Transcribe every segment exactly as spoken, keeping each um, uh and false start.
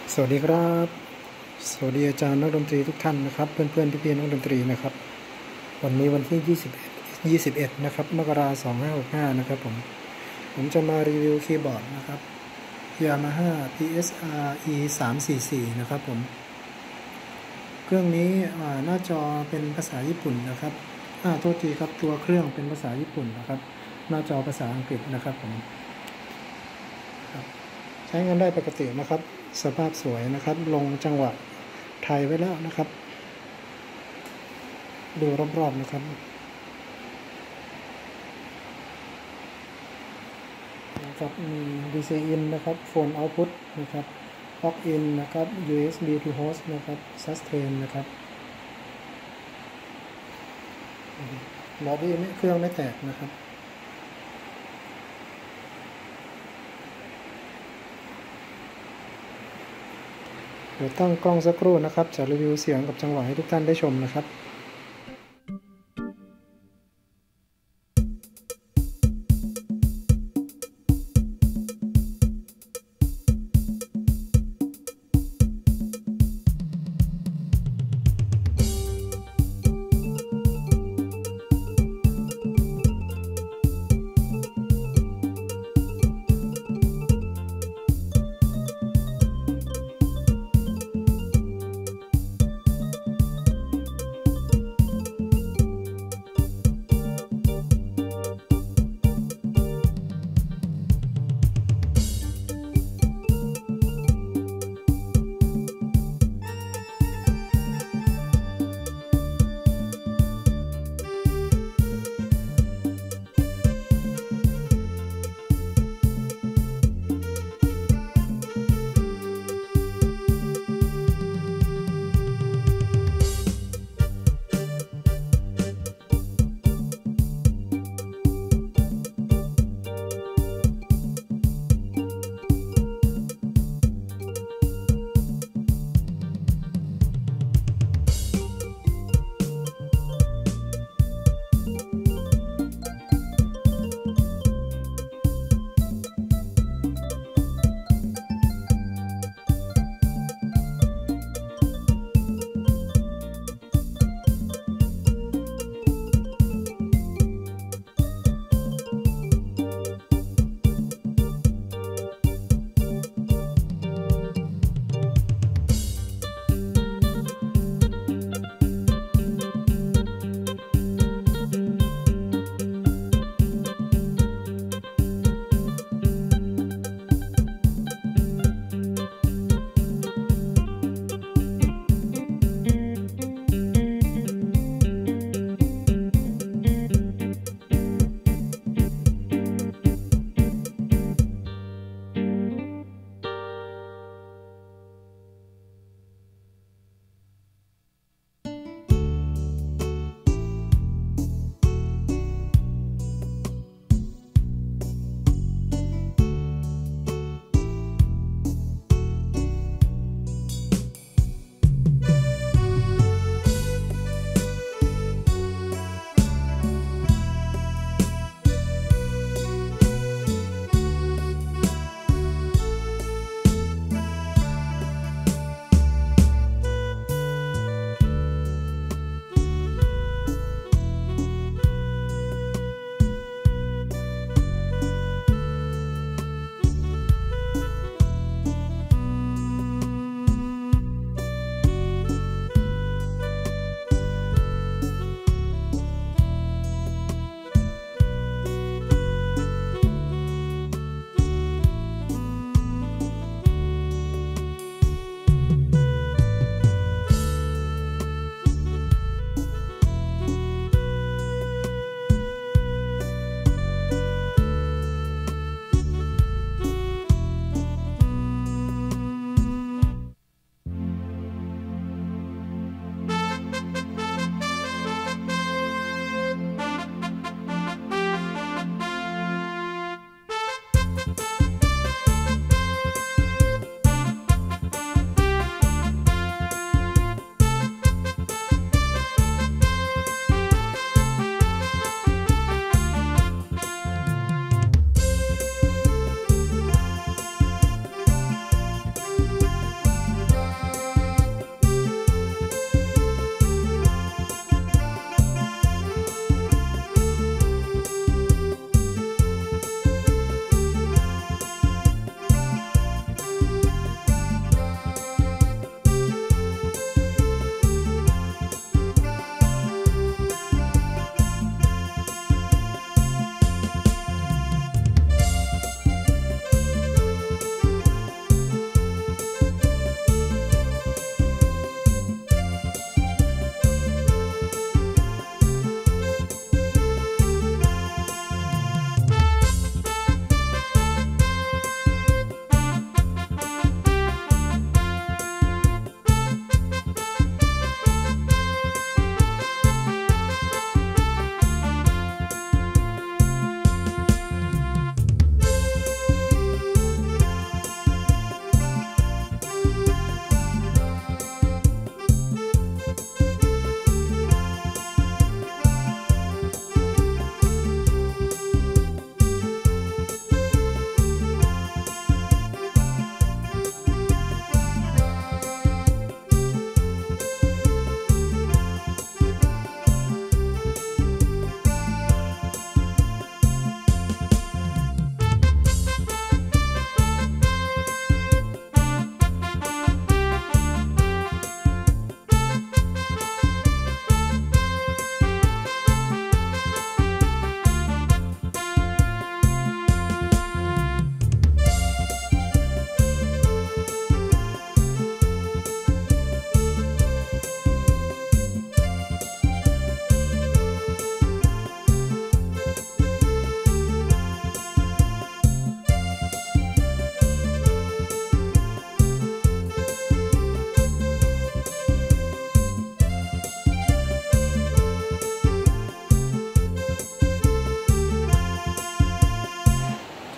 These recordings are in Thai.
สวัสดีครับสวัสดีอาจารย์นักดนตรีทุกท่านนะครับเพื่อนๆพี่ๆนักดนตรีนะครับวันนี้วันที่ยี่สิบเอ็ด ยี่สิบเอ็ดนะครับมกราคมสองพันห้าร้อยหกสิบห้านะครับผมผมจะมารีวิวคีย์บอร์ดนะครับ Yamaha พี เอส อาร์ อี สามสี่สี่นะครับผมเครื่องนี้หน้าจอเป็นภาษาญี่ปุ่นนะครับอ่าโทษทีครับตัวเครื่องเป็นภาษาญี่ปุ่นนะครับหน้าจอภาษาอังกฤษนะครับผมใช้งานได้ปกตินะครับสภาพสวยนะครับลงจังหวะไทยไว้แล้วนะครับดูรอบๆนะครับนะครับมี ดี ซี in นะครับ Phone Output นะครับ Plug in นะครับ ยู เอส บี to host นะครับ Sustain นะครับบอดี้เครื่องไม่แตกนะครับเดี๋ยวตั้งกล้องสักครู่นะครับจะรีวิวเสียงกับจังหวะให้ทุกท่านได้ชมนะครับ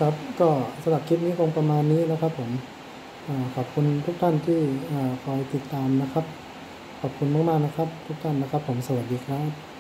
ครับก็สำหรับคลิปนี้คงประมาณนี้นะครับผมอ่าขอบคุณทุกท่านที่อ่าคอยติดตามนะครับขอบคุณมากๆนะครับทุกท่านนะครับผมสวัสดีครับ